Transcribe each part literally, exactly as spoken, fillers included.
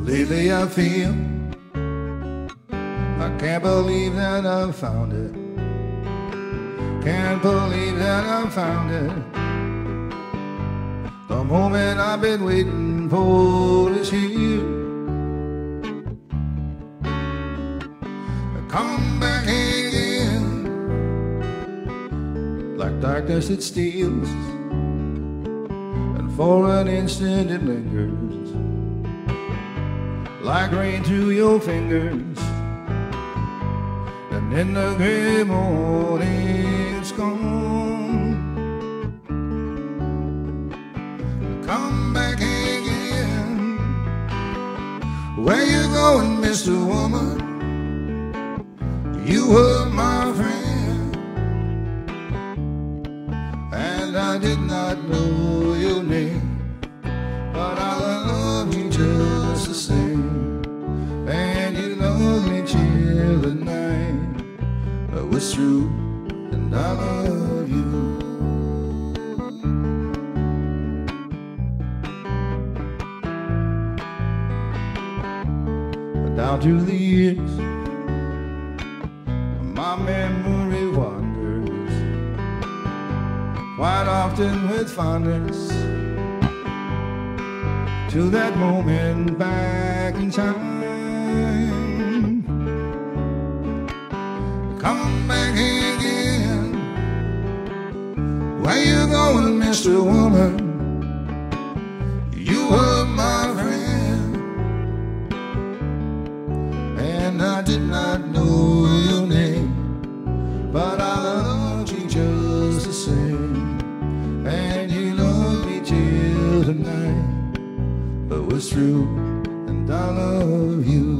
Lately I feel I can't believe that I found it. Can't believe that I found it. The moment I've been waiting for is here. Come back again. Like darkness it steals, and for an instant it lingers. Like rain through your fingers, and in the gray morning it's gone. Come back again. Where you going, Mister Woman? You were my friend, and I did not know your name, but I love you just the same. And you loved me till the night was through, and I love you. Down through the years my memory wanders, quite often with fondness, to that moment back in time. Come back again. Where you going, Mister Woman? You were my friend, and I did not know your name, but I loved you just the same. And you loved me till the night was through, and I love you.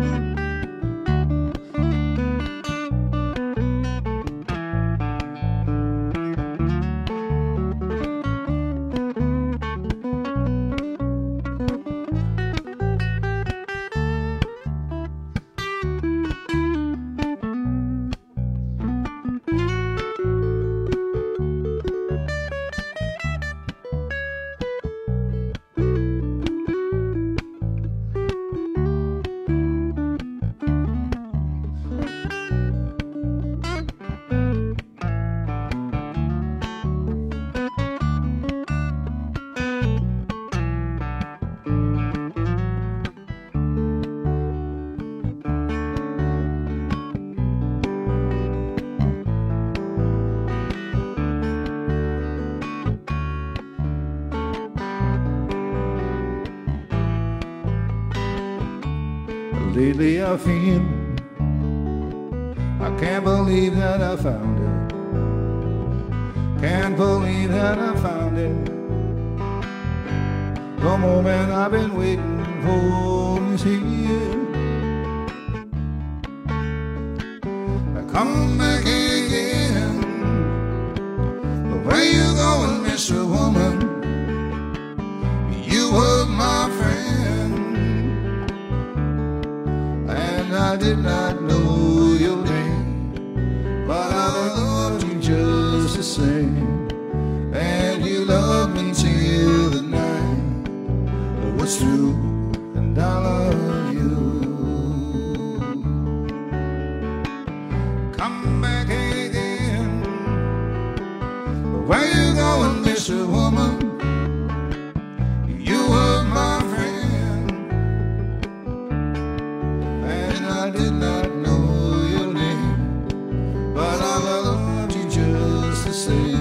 Lately I feel I can't believe that I found it. Can't believe that I found it. The moment I've been waiting for is here. Come back again. Where you going, Mister Woman? You were my friend, and I did not know your name, but I loved you just the same. And you loved me till the night was through, and I love you. Come back again. Where you going, Mister Woman? You were my friend, and I did not know your name, but I loved you just the same.